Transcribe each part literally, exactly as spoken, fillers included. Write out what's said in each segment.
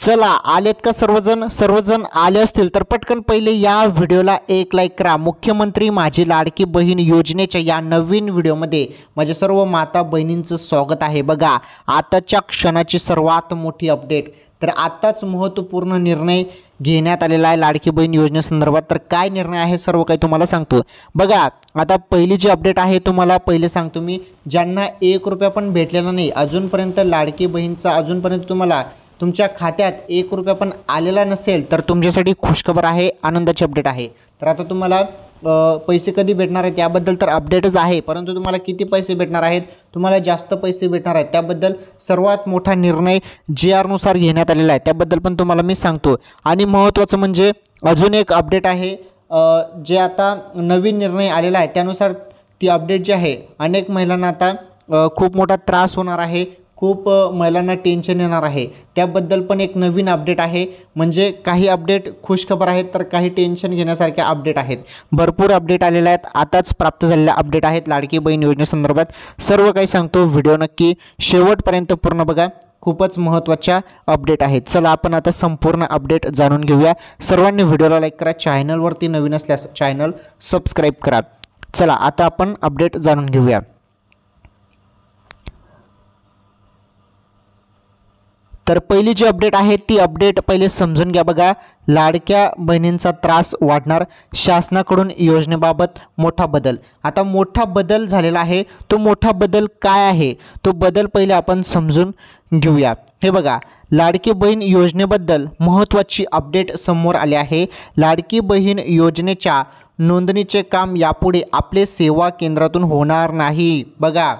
चला आलेत का सर्वजण सर्वजण आले असतील तर पटकन पहिले या व्हिडिओला एक लाईक करा। मुख्यमंत्री माझी लाडकी बहीण योजनेच्या या नवीन व्हिडिओमध्ये माझ्या सर्व माता बहिणींचं स्वागत आहे। बघा आताच्या क्षणाची सर्वात मोठी अपडेट, तर आताच महत्त्वपूर्ण निर्णय घेण्यात आलेला आहे लाडकी बहीण योजनेसंदर्भात। तर काय निर्णय आहे सर्व काही तुम्हाला सांगतो। बघा आता पहिली जी अपडेट आहे तुम्हाला पहिले सांगतो मी, ज्यांना एक रुपया पण भेटलेला नाही अजूनपर्यंत लाडकी बहीणचा अजूनपर्यंत तुम्हाला तुमच्या खात्यात एक रुपया पण आलेला नसेल तर तुमच्यासाठी खुशखबर आहे, आनंदाची अपडेट आहे। तर आता तुम्हाला पैसे कधी भेटणार आहेत त्याबद्दल तर अपडेटच आहे, परंतु तुम्हाला किती पैसे भेटणार आहेत, तुम्हाला जास्त पैसे भेटणार आहेत त्याबद्दल सर्वात मोठा निर्णय जी आरनुसार घेण्यात आलेला आहे त्याबद्दल पण तुम्हाला मी सांगतो। आणि महत्त्वाचं म्हणजे अजून एक अपडेट आहे जे आता नवीन निर्णय आलेला आहे त्यानुसार ती अपडेट जी आहे अनेक महिलांना आता खूप मोठा त्रास होणार आहे, खूप महिलांना टेन्शन येणार आहे, त्याबद्दल पण एक नवीन अपडेट आहे। म्हणजे काही अपडेट खुशखबर आहेत तर काही टेन्शन घेण्यासारख्या अपडेट आहेत। भरपूर अपडेट आलेले आहेत, आताच प्राप्त झालेल्या अपडेट आहेत लाडकी बहीण योजनेसंदर्भात सर्व काही सांगतो। व्हिडिओ नक्की शेवटपर्यंत पूर्ण बघा, खूपच महत्त्वाच्या अपडेट आहेत। चला आपण आता संपूर्ण अपडेट जाणून घेऊया। सर्वांनी व्हिडिओला लाईक करा, चॅनलवरती नवीन असल्यास चॅनल सबस्क्राईब करा। चला आता आपण अपडेट जाणून घेऊया। तर पहिली जी अपडेट आहे ती अपडेट पहिले समजून घ्या। बघा लाडक्या बहिणींचा त्रास वाढणार, शासनाकडून योजनेबाबत मोठा बदल। आता मोठा बदल झालेला आहे, तो मोठा बदल काय आहे तो बदल पहिले आपण समजून घेऊया। हे बघा लाडकी बहीण योजनेबद्दल महत्त्वाची अपडेट समोर आली आहे। लाडकी बहीण योजनेच्या नोंदणीचे काम यापुढे आपले सेवा केंद्रातून होणार नाही। बघा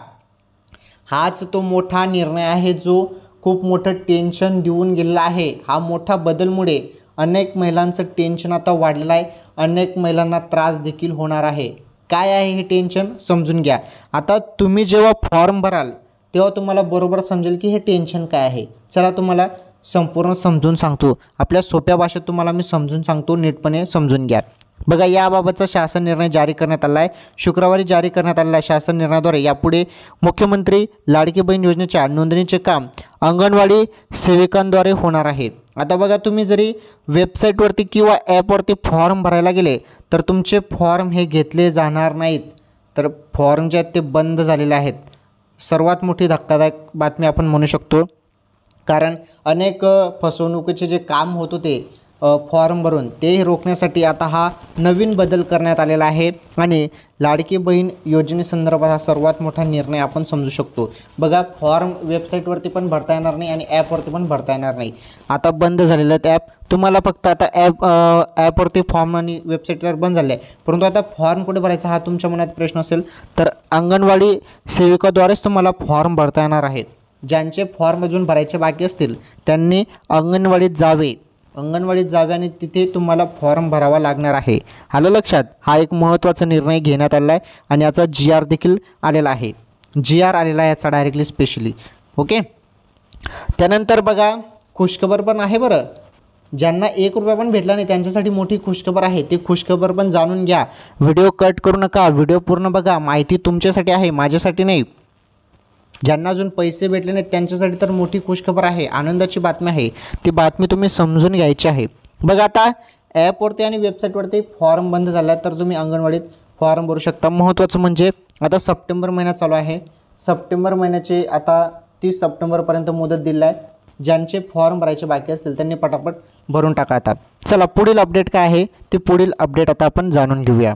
हाच तो मोठा निर्णय आहे जो खूप मोठं टेन्शन देऊन गेलेला आहे। हा मोठा बदलमुळे अनेक महिलांचं टेन्शन आता वाढलेलं आहे, अनेक महिलांना त्रास देखील होणार आहे। काय आहे हे टेन्शन समजून घ्या। आता तुम्ही जेव्हा फॉर्म भराल तेव्हा तुम्हाला बरोबर समजेल की हे टेन्शन काय आहे। चला तुम्हाला संपूर्ण समजून सांगतो, आपल्या सोप्या भाषेत तुम्हाला मी समजून सांगतो, नीटपणे समजून घ्या। बघा याबाबतचा शासन निर्णय जारी करण्यात आला आहे, शुक्रवारी जारी करण्यात आलेला आहे। शासन निर्णयाद्वारे यापुढे मुख्यमंत्री लाडकी बहीण योजनेच्या नोंदणीचे काम अंगणवाडी सेविकांद्वारे होणार आहे। आता बघा तुम्ही जरी वेबसाईटवरती किंवा ॲपवरती फॉर्म भरायला गेले तर तुमचे फॉर्म हे घेतले जाणार नाहीत, तर फॉर्म जे आहेत ते बंद झालेले आहेत। सर्वात मोठी धक्कादायक बातमी आपण म्हणू शकतो, कारण अनेक फसवणुकीचे जे काम होत होते फॉर्म भरून ते रोखण्यासाठी आता हा नवीन बदल करण्यात आलेला आहे। आणि लाडकी बहीण योजनेसंदर्भात हा सर्वात मोठा निर्णय आपण समजू शकतो। बघा फॉर्म वेबसाईटवरती पण भरता येणार नाही आणि ॲपवरती पण भरता येणार नाही, आता बंद झालेलं आहे ॲप। तुम्हाला फक्त आता ॲप ॲपवरती फॉर्म आणि वेबसाईटवर बंद झाले आहे, परंतु आता फॉर्म कुठे भरायचा हा तुमच्या मनात प्रश्न असेल तर अंगणवाडी सेविकाद्वारेच तुम्हाला फॉर्म भरता येणार आहेत। ज्यांचे फॉर्म अजून भरायचे बाकी असतील त्यांनी अंगणवाडीत जावे अंगणवाडीत जावे आणि तिथे तुम्हाला फॉर्म भरावा लागणार आहे। आलं लक्षात? हा एक महत्त्वाचा निर्णय घेण्यात आलेला आहे आणि याचा जी आर देखील आलेला आहे, जी आर आलेला आहे याचा डायरेक्टली स्पेशली। ओके, त्यानंतर बघा खुशखबर पण आहे बरं, ज्यांना एक रुपया पण भेटला नाही त्यांच्यासाठी मोठी खुशखबर आहे, ती खुशखबर पण जाणून घ्या। व्हिडिओ कट करू नका, व्हिडिओ पूर्ण बघा, माहिती तुमच्यासाठी आहे माझ्यासाठी नाही। ज्यांना अजून पैसे भेटले नाहीत त्यांच्यासाठी तर मोठी खुशखबर आहे, आनंदाची बातमी आहे, ती बातमी तुम्ही समजून घ्यायची आहे। बघा आता ॲपवरती आणि वेबसाईटवरती फॉर्म बंद झाला तर तुम्ही अंगणवाडीत फॉर्म भरू शकता। महत्त्वाचं म्हणजे आता सप्टेंबर महिना चालू आहे, सप्टेंबर महिन्याचे आता तीस सप्टेंबरपर्यंत मुदत दिली आहे। ज्यांचे फॉर्म भरायचे बाकी असतील त्यांनी पटापट भरून टाका। आता चला पुढील अपडेट काय आहे ते पुढील अपडेट आता आपण जाणून घेऊया।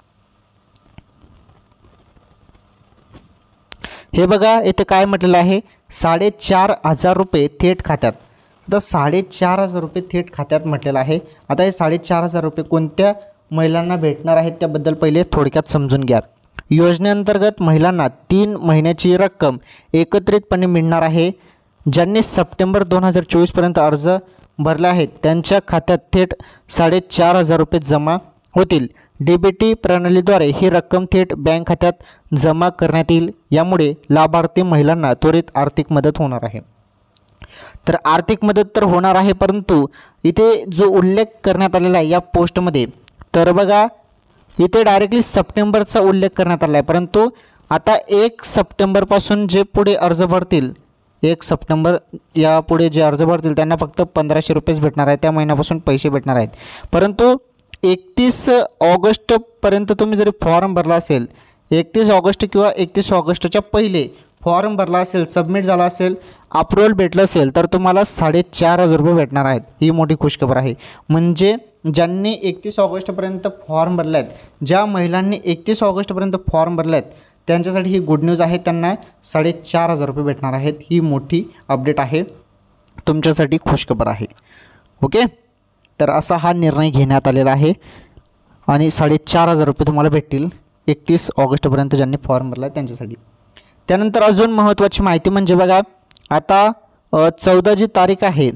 हे बघा इथे काय म्हटलेलं आहे, साडेचार हजार रुपये थेट खात्यात। आता साडेचार हजार रुपये थेट खात्यात म्हटलेलं आहे। आता हे साडेचार हजार रुपये कोणत्या महिलांना भेटणार आहेत त्याबद्दल पहिले थोडक्यात समजून घ्या। योजनेअंतर्गत महिलांना तीन महिन्याची रक्कम एकत्रितपणे मिळणार आहे। ज्यांनी सप्टेंबर दोन हजार चोवीसपर्यंत अर्ज भरले आहेत त्यांच्या खात्यात थेट साडेचार हजार रुपये जमा होतील। डी बी टी प्रणालीद्वारे ही रक्कम थेट बँक खात्यात जमा करण्यात येईल। यामुळे लाभार्थी महिलांना त्वरित आर्थिक मदत होणार आहे। तर आर्थिक मदत तर होणार आहे, परंतु इथे जो उल्लेख करण्यात आलेला आहे या पोस्टमध्ये, तर बघा इथे डायरेक्टली सप्टेंबरचा उल्लेख करण्यात आला आहे, परंतु आता एक सप्टेंबरपासून जे पुढे अर्ज भरतील एक सप्टेंबर यापुढे जे अर्ज भरतील त्यांना फक्त पंधराशे रुपयेच भेटणार आहे, त्या महिन्यापासून पैसे भेटणार आहेत. परंतु एकतीस ऑगस्टपर्यंत तुम्ही जरी फॉर्म भरला असेल, एकतीस ऑगस्ट किंवा एकतीस ऑगस्टच्या पहिले फॉर्म भरला असेल, सबमिट झाला असेल, अप्रुव्हल भेटलं असेल तर तुम्हाला साडेचार हजार रुपये भेटणार आहेत. ही मोठी खुशखबर आहे. म्हणजे ज्यांनी एकतीस ऑगस्टपर्यंत फॉर्म भरले आहेत, ज्या महिलांनी एकतीस ऑगस्टपर्यंत फॉर्म भरले आहेत त्यांच्यासाठी ही गुड न्यूज आहे. त्यांना साडेचार हजार रुपये भेटणार आहेत. ही मोठी अपडेट आहे, तुमच्यासाठी खुशखबर आहे. ओके, तर असा हा निर्णय घेण्यात आलेला आहे आणि साडेचार हजार रुपये तुम्हाला भेटतील एकतीस ऑगस्टपर्यंत ज्यांनी फॉर्म भरला आहे त्यांच्यासाठी. त्यानंतर अजून महत्त्वाची माहिती म्हणजे बघा, आता चौदा जी तारीख आहे,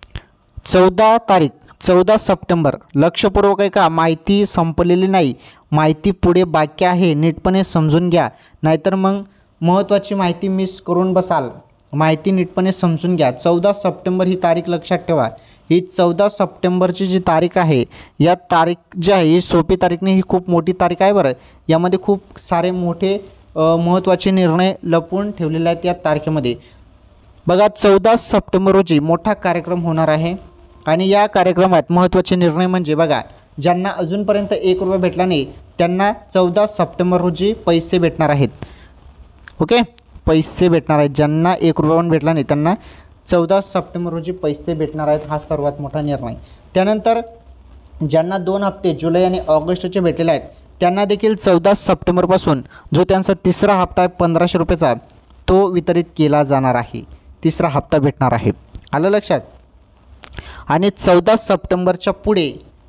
चौदा तारीख चौदा सप्टेंबर, लक्षपूर्वक आहे का, माहिती संपलेली नाही, माहिती पुढे बाकी आहे, नीटपणे समजून घ्या, नाहीतर मग महत्त्वाची माहिती मिस करून बसाल. माहिती नीटपणे समजून घ्या. चौदा सप्टेंबर ही तारीख लक्षात ठेवा. ही चौदा सप्टेंबरची जी तारीख आहे, या तारीख जी आहे ही सोपी तारीख नाही, ही खूप मोठी तारीख आहे बरं. यामध्ये खूप सारे मोठे महत्त्वाचे निर्णय लपवून ठेवलेले आहेत या तारखेमध्ये. बघा, चौदा सप्टेंबर रोजी मोठा कार्यक्रम होणार आहे आणि या कार्यक्रमात महत्त्वाचे निर्णय म्हणजे बघा, ज्यांना अजूनपर्यंत एक रुपया भेटला नाही त्यांना चौदा सप्टेंबर रोजी पैसे भेटणार आहेत. ओके, पैसे भेटणार आहेत. ज्यांना एक रुपया पण भेटला नाही त्यांना चौदा सप्टेंबर रोजी पैसे भेटणार आहेत. हा सर्वात मोठा निर्णय. त्यानंतर ज्यांना दोन हप्ते जुलै आणि ऑगस्टचे भेटलेले आहेत त्यांना देखील चौदा सप्टेंबरपासून जो त्यांचा तिसरा हप्ता आहे पंधराशे रुपयेचा, तो वितरित केला जाणार आहे. तिसरा हप्ता भेटणार आहे. आलं लक्षात. आणि चौदा सप्टेंबरच्या पुढे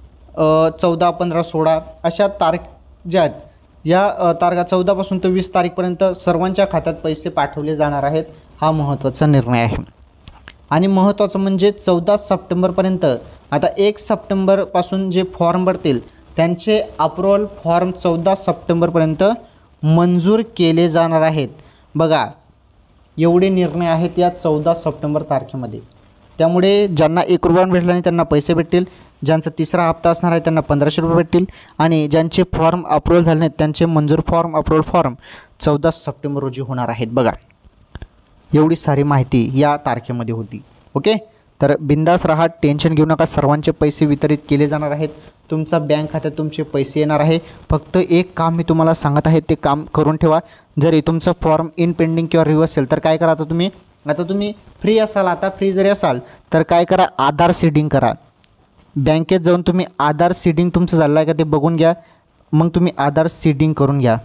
चौदा पंधरा सोळा अशा तारीख ज्या आहेत, या तारखा चौदापासून ते वीस तारीखपर्यंत सर्वांच्या खात्यात पैसे पाठवले जाणार आहेत. हा महत्त्वाचा निर्णय आहे. आणि महत्त्वाचं म्हणजे चौदा सप्टेंबरपर्यंत, आता एक सप्टेंबरपासून जे फॉर्म भरतील त्यांचे अप्रुव्हल फॉर्म चौदा सप्टेंबरपर्यंत मंजूर केले जाणार आहेत. बघा, एवढे निर्णय आहेत या चौदा सप्टेंबर तारखेमध्ये. त्यामुळे ज्यांना एक रुपया भेटला नाही त्यांना पैसे भेटतील, ज्यांचा तिसरा हप्ता असणार आहे त्यांना पंधराशे रुपये भेटतील आणि ज्यांचे फॉर्म अप्रुव्हल झाले नाहीत त्यांचे मंजूर फॉर्म अप्रुव्हल फॉर्म चौदा सप्टेंबर रोजी होणार आहेत. बघा, एवढी सारी माहिती या तारखेमध्ये होती. ओके, तर बिंदास राहा, टेन्शन घेऊ नका. सर्वांचे पैसे वितरित केले जाणार आहेत. तुमचा बँक खात्यात तुमचे पैसे येणार आहे. फक्त एक काम मी तुम्हाला सांगत आहे, ते काम करून ठेवा. जरी तुमचं फॉर्म इन पेंडिंग किंवा रिव्ह्यू असेल तर काय करा, आता तुम्ही आता तुम्ही फ्री असाल, आता फ्री जरी असाल तर काय करा, आधार सीडिंग करा. बँकेत जाऊन तुम्ही आधार सीडिंग तुमचं झालं आहे का ते बघून घ्या. मग तुम्ही आधार सीडिंग करून घ्या.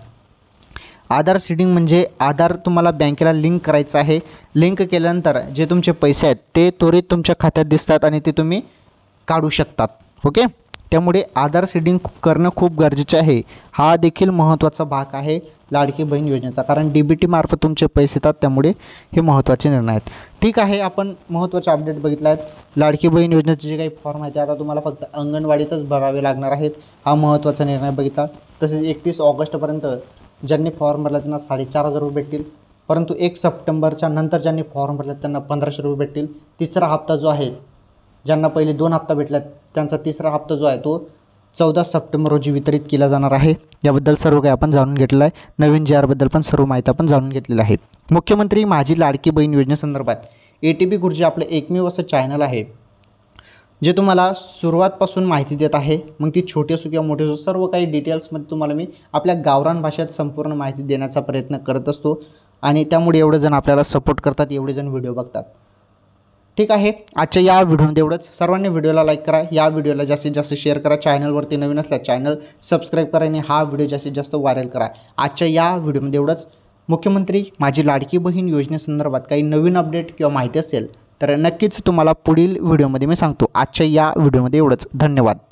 आधार सीडिंग म्हणजे आधार तुम्हाला बँकेला लिंक करायचं आहे. लिंक केल्यानंतर जे तुमचे पैसे आहेत ते त्वरित तुमच्या खात्यात दिसतात आणि ते तुम्ही काढू शकतात. ओके, त्यामुळे आधार सीडिंग करणं खूप गरजेचे आहे. हा देखील महत्त्वाचा भाग आहे लाडकी बहीण योजनेचा, कारण डी बी टीमार्फत तुमचे पैसे येतात. त्यामुळे हे महत्त्वाचे निर्णय आहेत. ठीक आहे, आपण महत्त्वाचे अपडेट बघितले आहेत. लाडकी बहीण योजनेचे जे काही फॉर्म आहेत ते आता तुम्हाला फक्त अंगणवाडीतच भरावे लागणार आहेत. हा महत्त्वाचा निर्णय बघितला. तसेच एकतीस ऑगस्टपर्यंत ज्यांनी फॉर्म भरला त्यांना साडेचार हजार रुपये भेटतील. परंतु एक सप्टेंबरच्या नंतर ज्यांनी फॉर्म भरला त्यांना पंधराशे रुपये भेटतील. तिसरा हप्ता जो आहे, ज्यांना पहिले दोन हप्ता भेटल्यात त्यांचा तिसरा हप्ता जो आहे तो चौदा सप्टेंबर रोजी वितरित केला जाणार आहे. याबद्दल सर्व काही आपण जाणून घेतलेलं आहे. नवीन जी आरबद्दल पण सर्व माहिती आपण जाणून घेतलेली आहे. मुख्यमंत्री माझी लाडकी बहीण योजनेसंदर्भात ए टी बी गुरुजी आपलं एकमेव असं चॅनल आहे जे तुम्हाला सुरुवातपासून माहिती देत आहे. मग ती छोटी असो किंवा मोठी असो, सर्व काही डिटेल्समध्ये तुम्हाला मी आपल्या गावरान भाषेत संपूर्ण माहिती देण्याचा प्रयत्न करत असतो आणि त्यामुळे एवढे जण आपल्याला सपोर्ट करतात, एवढे जण व्हिडिओ बघतात. ठीक आहे, आजच्या या व्हिडिओमध्ये एवढंच. सर्वांनी व्हिडिओला लाईक करा, या व्हिडिओला जास्तीत जास्त शेअर करा. चॅनलवरती नवीन असल्यास चॅनल सबस्क्राईब करा आणि हा व्हिडिओ जास्तीत जास्त व्हायरल करा. आजच्या या व्हिडिओमध्ये एवढंच. मुख्यमंत्री माझी लाडकी बहीण योजनेसंदर्भात काही नवीन अपडेट किंवा माहिती असेल तर नक्कीच तुम्हाला पुढील व्हिडिओमध्ये मी सांगतो. आजच्या या व्हिडिओमध्ये एवढंच. धन्यवाद.